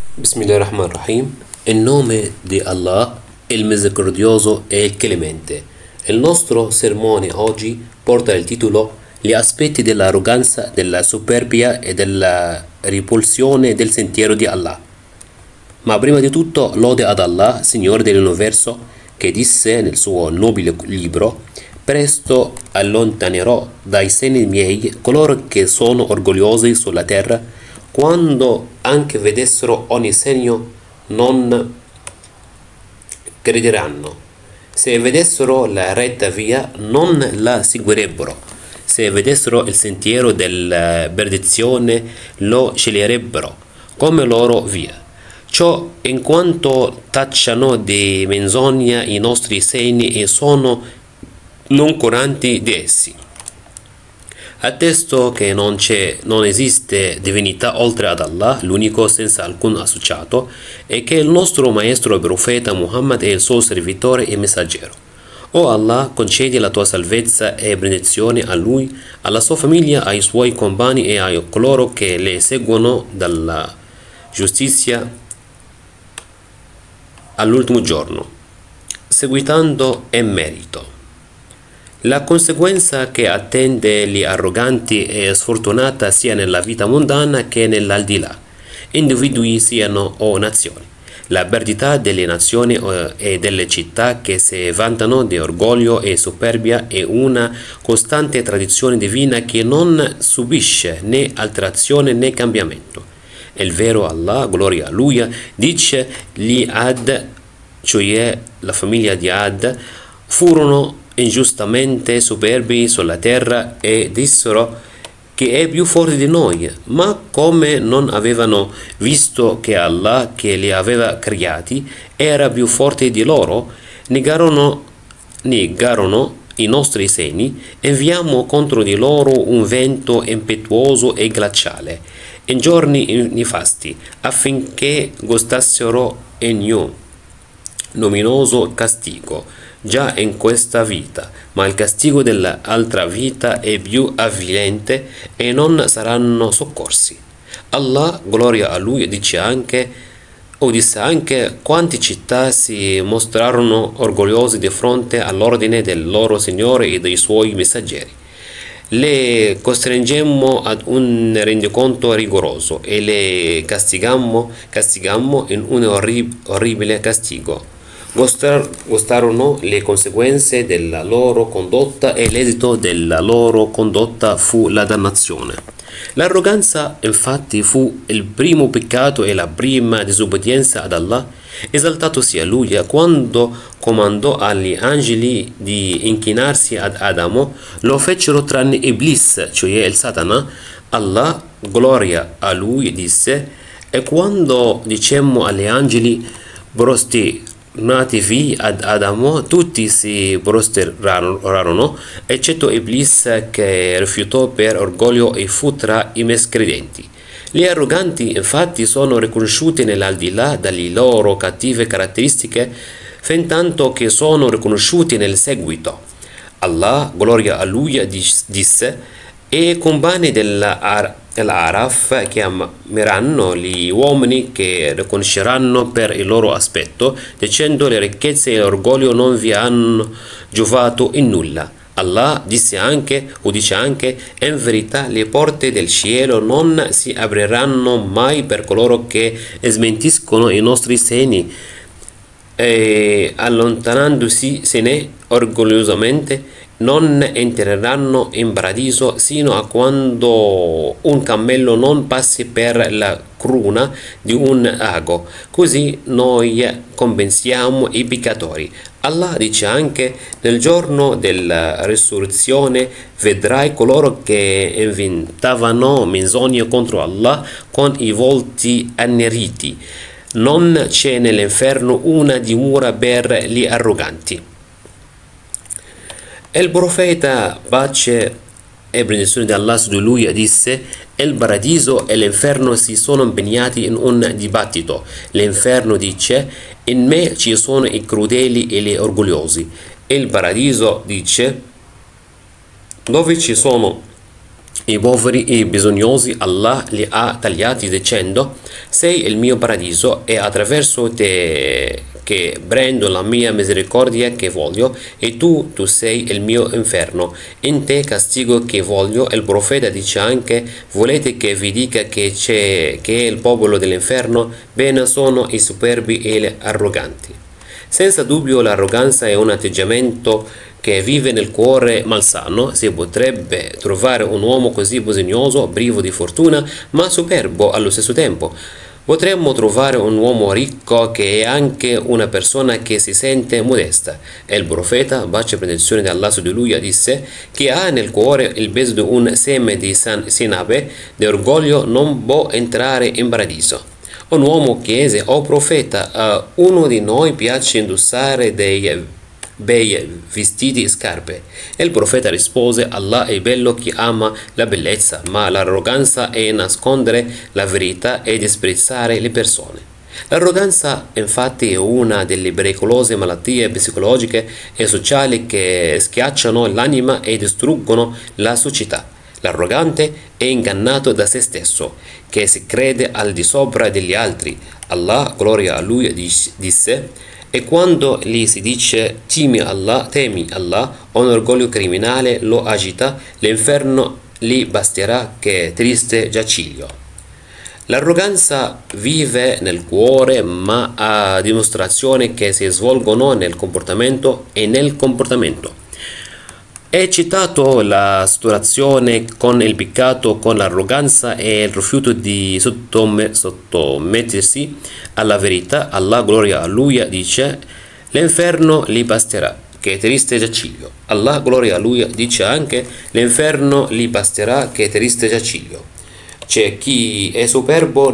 Bismillahirrahmanirrahim. In nome di Allah, il misericordioso e il clemente. Il nostro sermone oggi porta il titolo Gli aspetti dell'arroganza, della superbia e della ripulsione del sentiero di Allah. Ma prima di tutto lode ad Allah, Signore dell'universo, che disse nel suo nobile libro: presto allontanerò dai seni miei coloro che sono orgogliosi sulla terra. Quando anche vedessero ogni segno non crederanno. Se vedessero la retta via non la seguirebbero. Se vedessero il sentiero della perdizione lo sceglierebbero come loro via. Ciò in quanto tacciano di menzogna i nostri segni e sono non curanti di essi. Attesto che non esiste divinità oltre ad Allah, l'unico senza alcun associato, e che il nostro maestro e profeta Muhammad è il suo servitore e messaggero. O Allah, concedi la tua salvezza e benedizione a lui, alla sua famiglia, ai suoi compagni e a coloro che le seguono dalla giustizia all'ultimo giorno, seguitando e merito. La conseguenza che attende gli arroganti è sfortunata sia nella vita mondana che nell'aldilà, individui siano o nazioni. La perdita delle nazioni e delle città che si vantano di orgoglio e superbia è una costante tradizione divina che non subisce né alterazione né cambiamento. Il vero Allah, gloria a Lui, dice: gli Ad, cioè la famiglia di Ad, furono ingiustamente superbi sulla terra e dissero che è più forte di noi, ma come non avevano visto che Allah, che li aveva creati, era più forte di loro, negarono i nostri segni. Inviamo contro di loro un vento impetuoso e glaciale in giorni nefasti, affinché gustassero ignominoso castigo già in questa vita, ma il castigo dell'altra vita è più avvilente e non saranno soccorsi. Allah, gloria a Lui, disse anche: quante città si mostrarono orgogliosi di fronte all'ordine del loro Signore e dei suoi messaggeri. Le costringemmo ad un rendiconto rigoroso e le castigammo in un orribile castigo. Gustarono le conseguenze della loro condotta e l'esito della loro condotta fu la dannazione. L'arroganza infatti fu il primo peccato e la prima disobbedienza ad Allah, esaltato sia Lui, quando comandò agli angeli di inchinarsi ad Adamo, lo fecero tranne Iblis, cioè il Satana. Allah, gloria a Lui, disse: e quando dicemmo agli angeli prosternatevi ad Adamo, tutti si prosternarono, eccetto Iblis, che rifiutò per orgoglio e fu tra i miscredenti. Gli arroganti infatti sono riconosciuti nell'aldilà dalle loro cattive caratteristiche, fin tanto che sono riconosciuti nel seguito. Allah, gloria a Lui, disse: e compagni dell'Araf chiameranno gli uomini che riconosceranno per il loro aspetto, dicendo: le ricchezze e l'orgoglio non vi hanno giovato in nulla. Allah dice anche: in verità le porte del cielo non si apriranno mai per coloro che smentiscono i nostri segni, e allontanandosi se ne orgogliosamente non entreranno in paradiso sino a quando un cammello non passi per la cruna di un ago. Così noi compensiamo i peccatori. Allah dice anche: nel giorno della risurrezione vedrai coloro che inventavano menzogne contro Allah con i volti anneriti. Non c'è nell'inferno una dimora per gli arroganti. Il profeta, pace e benedizione di Allah su di lui, disse: il paradiso e l'inferno si sono impegnati in un dibattito. L'inferno dice: in me ci sono i crudeli e gli orgogliosi. Il paradiso dice: dove ci sono I poveri e i bisognosi Allah li ha tagliati dicendo: sei il mio paradiso e attraverso te che prendo la mia misericordia che voglio e tu sei il mio inferno, in te castigo che voglio. Il profeta dice anche: volete che vi dica che è il popolo dell'inferno? Bene, sono i superbi e gli arroganti. Senza dubbio l'arroganza è un atteggiamento che vive nel cuore malsano. Si potrebbe trovare un uomo così bisognoso, privo di fortuna, ma superbo allo stesso tempo. Potremmo trovare un uomo ricco che è anche una persona che si sente modesta. E il profeta, pace e benedizione di Allah su di lui, disse: chi ha nel cuore il peso di un seme di sinape di orgoglio non può entrare in paradiso. Un uomo chiese: o profeta, a uno di noi piace indossare dei bei vestiti e scarpe? E il profeta rispose: Allah è bello chi ama la bellezza, ma l'arroganza è nascondere la verità e disprezzare le persone. L'arroganza infatti è una delle pericolose malattie psicologiche e sociali che schiacciano l'anima e distruggono la società. L'arrogante è ingannato da se stesso, che si crede al di sopra degli altri. Allah, gloria a lui, disse: e quando gli si dice temi Allah, un orgoglio criminale lo agita, l'inferno gli basterà che triste giaciglio. L'arroganza vive nel cuore, ma ha dimostrazioni che si svolgono nel comportamento e nel comportamento. È citato la situazione con il peccato, con l'arroganza e il rifiuto di sottomettersi alla verità. Allah, gloria a lui, dice: l'inferno gli basterà, che triste giaciglio. Allah, gloria a lui, dice anche: l'inferno gli basterà, che triste giaciglio. C'è chi è superbo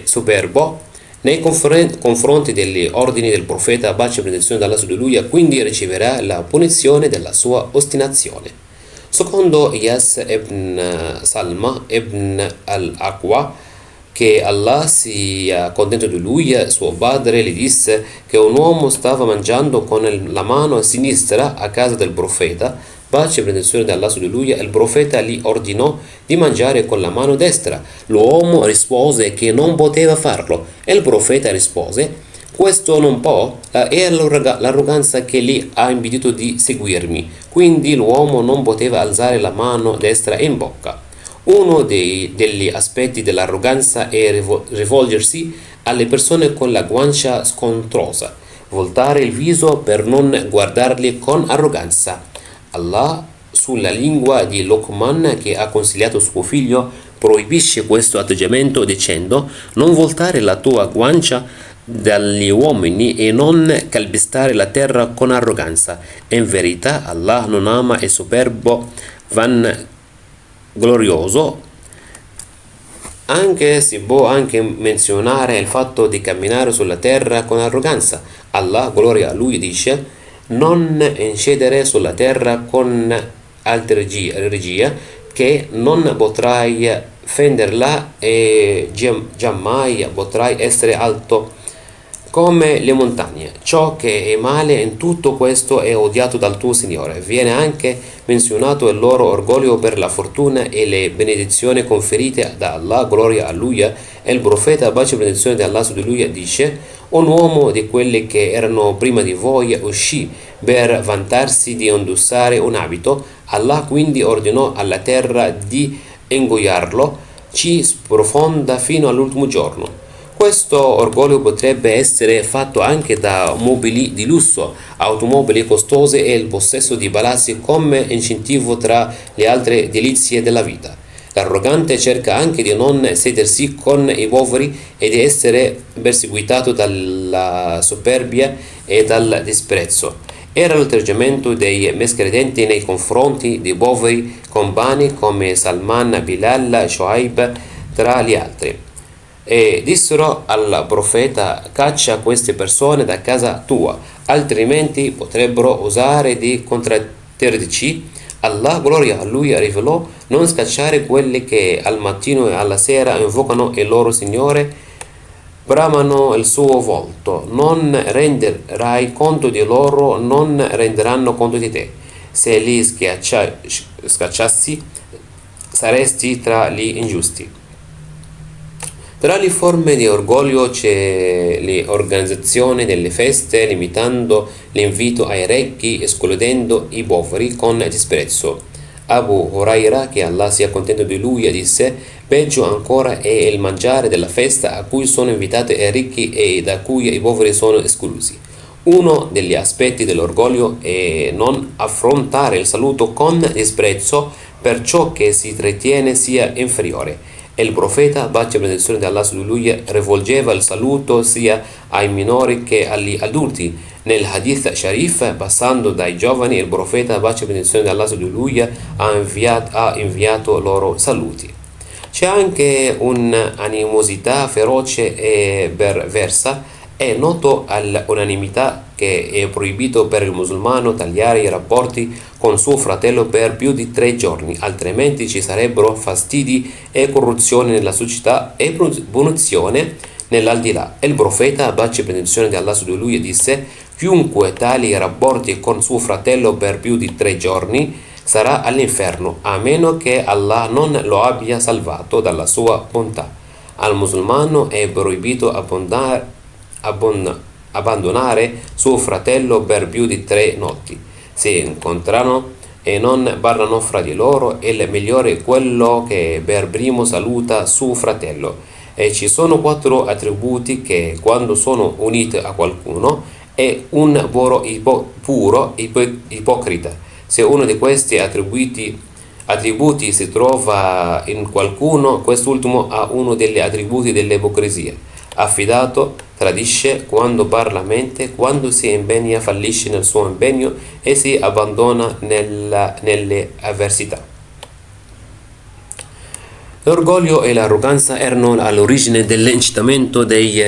nei confronti degli ordini del profeta, pace e benedizione dall'Allah su di lui, quindi riceverà la punizione della sua ostinazione. Secondo Iyas ibn Salma ibn al-Aqwa, che Allah sia contento di lui, suo padre gli disse che un uomo stava mangiando con la mano sinistra a casa del profeta, pace e benedizione di Allah su di lui. Il profeta gli ordinò di mangiare con la mano destra. L'uomo rispose che non poteva farlo e il profeta rispose: questo non può, è l'arroganza che gli ha impedito di seguirmi. Quindi l'uomo non poteva alzare la mano destra in bocca. Uno degli aspetti dell'arroganza è rivolgersi alle persone con la guancia scontrosa, voltare il viso per non guardarli con arroganza. Allah, sulla lingua di Luqman, che ha consigliato suo figlio, proibisce questo atteggiamento dicendo: non voltare la tua guancia dagli uomini e non calpestare la terra con arroganza. In verità Allah non ama il superbo vanglorioso. Anche si può anche menzionare il fatto di camminare sulla terra con arroganza. Allah, gloria a lui, dice: non incedere sulla terra con regia, che non potrai fenderla e giammai potrai essere alto come le montagne. Ciò che è male in tutto questo è odiato dal tuo Signore. Viene anche menzionato il loro orgoglio per la fortuna e le benedizioni conferite da Allah, gloria a lui. E il profeta, pace e benedizione di Allah su di lui, dice: un uomo di quelli che erano prima di voi uscì per vantarsi di indossare un abito. Allah quindi ordinò alla terra di ingoiarlo, ci sprofonda fino all'ultimo giorno. Questo orgoglio potrebbe essere fatto anche da mobili di lusso, automobili costose e il possesso di palazzi come incentivo tra le altre delizie della vita. L'arrogante cerca anche di non sedersi con i poveri e di essere perseguitato dalla superbia e dal disprezzo. Era l'atteggiamento dei miscredenti nei confronti dei poveri compagni come Salman, Bilal, Shoaib, tra gli altri. E dissero al profeta: caccia queste persone da casa tua, altrimenti potrebbero usare di contraddirci. Allah, gloria a lui, rivelò: non scacciare quelli che al mattino e alla sera invocano il loro Signore, bramano il suo volto. Non renderai conto di loro, non renderanno conto di te. Se li scacciassi, saresti tra gli ingiusti. Tra le forme di orgoglio c'è l'organizzazione delle feste, limitando l'invito ai ricchi, escludendo i poveri con disprezzo. Abu Huraira, che Allah sia contento di lui, disse: peggio ancora è il mangiare della festa a cui sono invitati i ricchi e da cui i poveri sono esclusi. Uno degli aspetti dell'orgoglio è non affrontare il saluto con disprezzo per ciò che si ritiene sia inferiore. Il profeta, pace e benedizione di Allah su di lui, rivolgeva il saluto sia ai minori che agli adulti. Nel hadith sharif, passando dai giovani, il profeta, pace e benedizione di Allah su di lui, ha inviato loro saluti. C'è anche un'animosità feroce e perversa. È noto all'unanimità che è proibito per il musulmano tagliare i rapporti con suo fratello per più di 3 giorni, altrimenti ci sarebbero fastidi e corruzione nella società e punizione nell'aldilà. Il profeta, pace e benedizione di Allah su di lui, disse: chiunque tagli i rapporti con suo fratello per più di 3 giorni sarà all'inferno, a meno che Allah non lo abbia salvato dalla sua bontà. Al musulmano è proibito abbandonare suo fratello per più di 3 notti. Si incontrano e non parlano fra di loro, il migliore è quello che per primo saluta suo fratello. E ci sono 4 attributi che, quando sono uniti a qualcuno, è un puro ipocrita. Se uno di questi attributi si trova in qualcuno, quest'ultimo ha uno degli attributi dell'ipocrisia. Affidato, tradisce, quando parla mente, quando si impegna fallisce nel suo impegno e si abbandona nelle avversità. L'orgoglio e l'arroganza erano all'origine dell'incitamento dei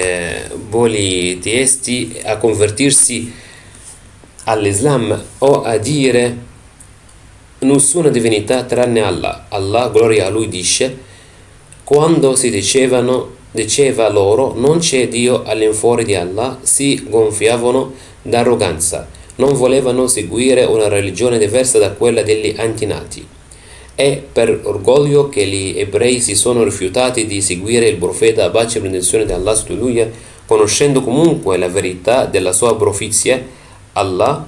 politeisti a convertirsi all'Islam o a dire nessuna divinità tranne Allah. Allah, gloria a lui, dice: quando si diceva loro non c'è Dio all'infuori di Allah, si gonfiavano d'arroganza, non volevano seguire una religione diversa da quella degli antenati. È per orgoglio che gli ebrei si sono rifiutati di seguire il profeta, pace e benedizione di Allah su di lui, conoscendo comunque la verità della sua profezia. Allah,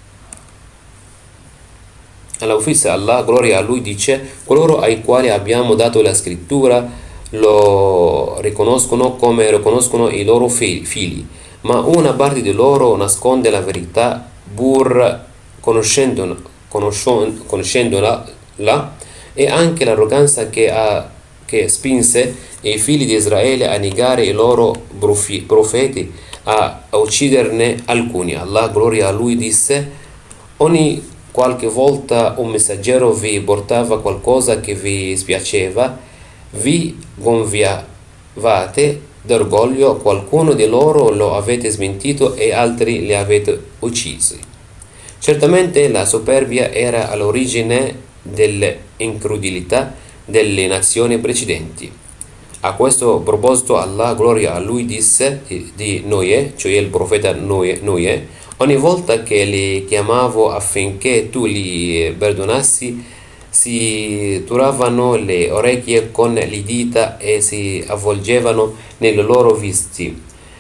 gloria a lui, dice: coloro ai quali abbiamo dato la scrittura lo riconoscono come riconoscono i loro figli, ma una parte di loro nasconde la verità pur conoscendola, e anche l'arroganza che spinse i figli di Israele a negare i loro profeti, a ucciderne alcuni. Allah, gloria a lui, disse: ogni qualche volta un messaggero vi portava qualcosa che vi spiaceva, vi gonfiavate d'orgoglio, qualcuno di loro lo avete smentito e altri li avete uccisi. Certamente la superbia era all'origine dell'incredulità delle nazioni precedenti. A questo proposito Allah, gloria a lui, disse di Noè, cioè il profeta Noè: ogni volta che li chiamavo affinché tu li perdonassi, si turavano le orecchie con le dita e si avvolgevano nei loro vesti,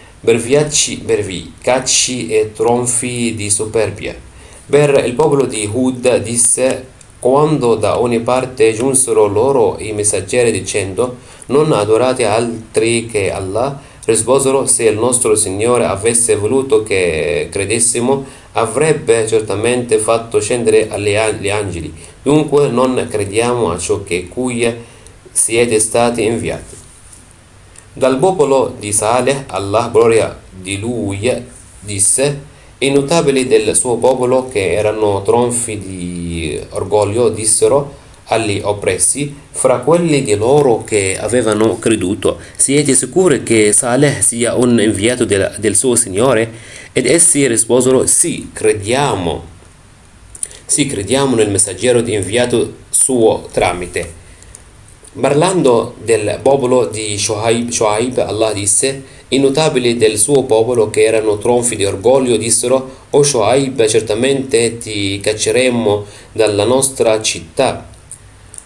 berficacci e tronfi di superbia. Per il popolo di Hud disse, quando da ogni parte giunsero loro i messaggeri dicendo: non adorate altri che Allah, risposero: se il nostro Signore avesse voluto che credessimo, avrebbe certamente fatto scendere gli angeli. Dunque non crediamo a ciò che cui siete stati inviati. Dal popolo di Saleh, Allah, gloria di lui, disse: i notabili del suo popolo, che erano tronfi di orgoglio, dissero agli oppressi fra quelli di loro che avevano creduto: siete sicuri che Saleh sia un inviato del suo Signore? Ed essi risposero: sì, crediamo nel messaggero inviato suo tramite. Parlando del popolo di Shuaib, Allah disse: i notabili del suo popolo, che erano tronfi di orgoglio, dissero: o Shuaib, certamente ti cacceremo dalla nostra città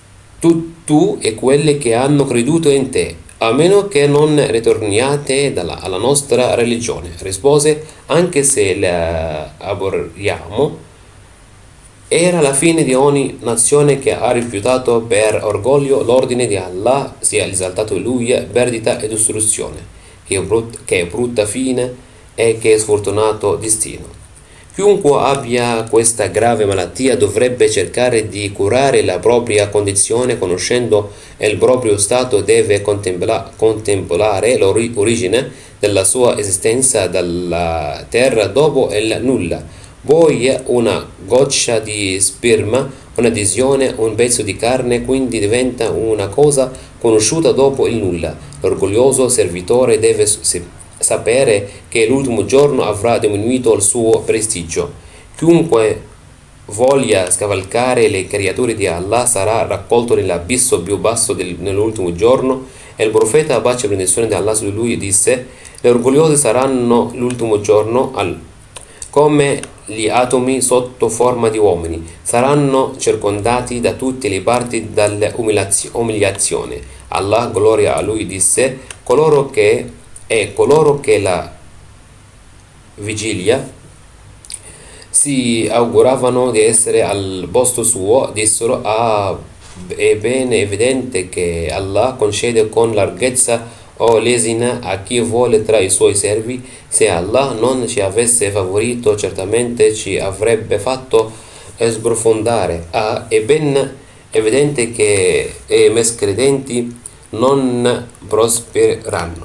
tu e quelli che hanno creduto in te, a meno che non ritorniate alla nostra religione. Rispose, anche se la aborriamo. Era la fine di ogni nazione che ha rifiutato per orgoglio l'ordine di Allah, sia esaltato lui, perdita e distruzione, che brutta fine e che sfortunato destino. Chiunque abbia questa grave malattia dovrebbe cercare di curare la propria condizione conoscendo il proprio stato, deve contemplare l'origine della sua esistenza dalla terra dopo il nulla. Poi una goccia di sperma, un'adesione, un pezzo di carne, quindi diventa una cosa conosciuta dopo il nulla. L'orgoglioso servitore deve sapere che l'ultimo giorno avrà diminuito il suo prestigio. Chiunque voglia scavalcare le creature di Allah sarà raccolto nell'abisso più basso nell'ultimo giorno. E il profeta, pace e benedizione di Allah su di lui, disse: gli orgogliosi saranno l'ultimo giorno come gli atomi sotto forma di uomini, saranno circondati da tutte le parti dall'umiliazione. Allah, gloria a lui, disse: coloro che la vigilia si auguravano di essere al posto suo dissero: è bene evidente che Allah concede con larghezza o lesina a chi vuole tra i suoi servi. Se Allah non ci avesse favorito, certamente ci avrebbe fatto sprofondare. È ben evidente che i miscredenti non prospereranno.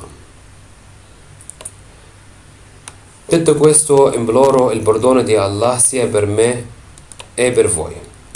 Detto questo, imploro il perdono di Allah sia per me e per voi.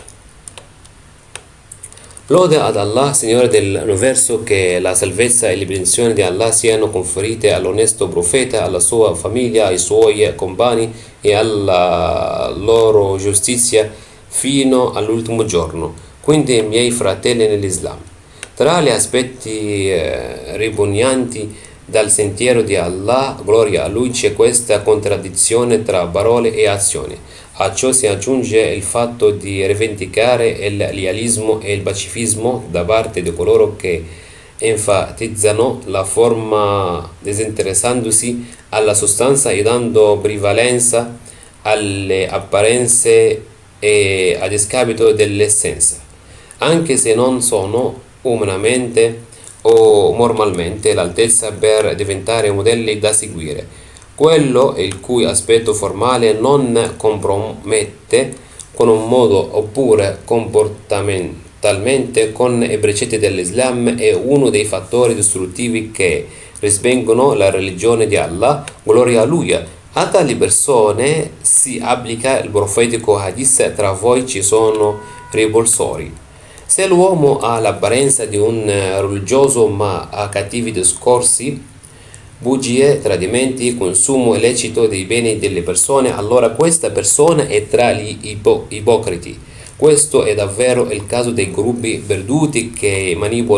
Lode ad Allah, Signore dell'universo, che la salvezza e le benedizioni di Allah siano conferite all'onesto profeta, alla sua famiglia, ai suoi compagni e alla loro giustizia fino all'ultimo giorno. Quindi, miei fratelli nell'Islam, tra gli aspetti ripugnanti dal sentiero di Allah, gloria a lui, c'è questa contraddizione tra parole e azioni. A ciò si aggiunge il fatto di rivendicare il lealismo e il pacifismo da parte di coloro che enfatizzano la forma disinteressandosi alla sostanza e dando prevalenza alle apparenze e a discapito dell'essenza, anche se non sono umanamente o moralmente all'altezza per diventare modelli da seguire. Quello il cui aspetto formale non compromette con un modo oppure comportamentalmente con i precetti dell'Islam è uno dei fattori distruttivi che respingono la religione di Allah, gloria a lui. A tali persone si applica il profetico hadith: tra voi ci sono repulsori. Se l'uomo ha l'apparenza di un religioso ma ha cattivi discorsi, bugie, tradimenti, consumo illecito dei beni delle persone, allora questa persona è tra gli ipocriti. Questo è davvero il caso dei gruppi perduti che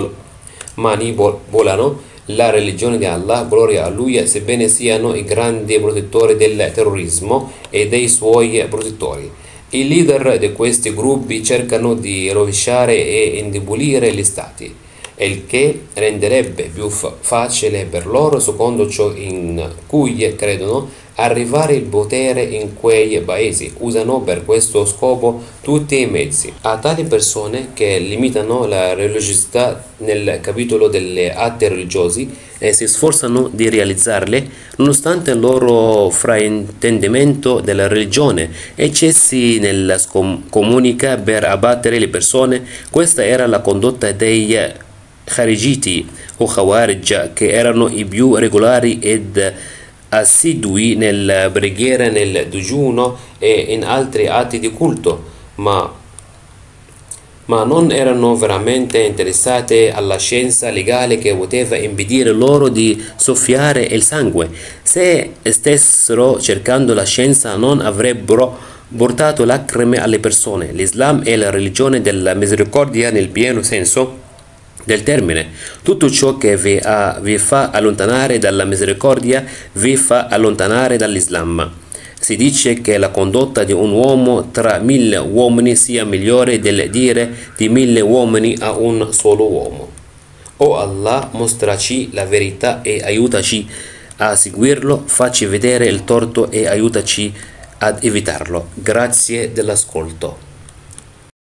manipolano la religione di Allah, gloria a lui, sebbene siano i grandi protettori del terrorismo e dei suoi protettori. I leader di questi gruppi cercano di rovesciare e indebolire gli stati, il che renderebbe più facile per loro, secondo ciò in cui credono, arrivare al potere in quei paesi. Usano per questo scopo tutti i mezzi. A tali persone che limitano la religiosità nel capitolo delle atti religiosi e si sforzano di realizzarle, nonostante il loro fraintendimento della religione, eccessi nella comunica per abbattere le persone, questa era la condotta dei Kharijiti o Khawarij, che erano i più regolari ed assidui nella preghiera, nel digiuno e in altri atti di culto, ma non erano veramente interessate alla scienza legale che poteva impedire loro di soffiare il sangue. Se stessero cercando la scienza non avrebbero portato lacrime alle persone. L'Islam è la religione della misericordia nel pieno senso del termine. Tutto ciò che vi fa allontanare dalla misericordia vi fa allontanare dall'Islam. Si dice che la condotta di un uomo tra 1000 uomini sia migliore del dire di 1000 uomini a un solo uomo. O Allah, mostraci la verità e aiutaci a seguirlo, facci vedere il torto e aiutaci ad evitarlo. Grazie dell'ascolto.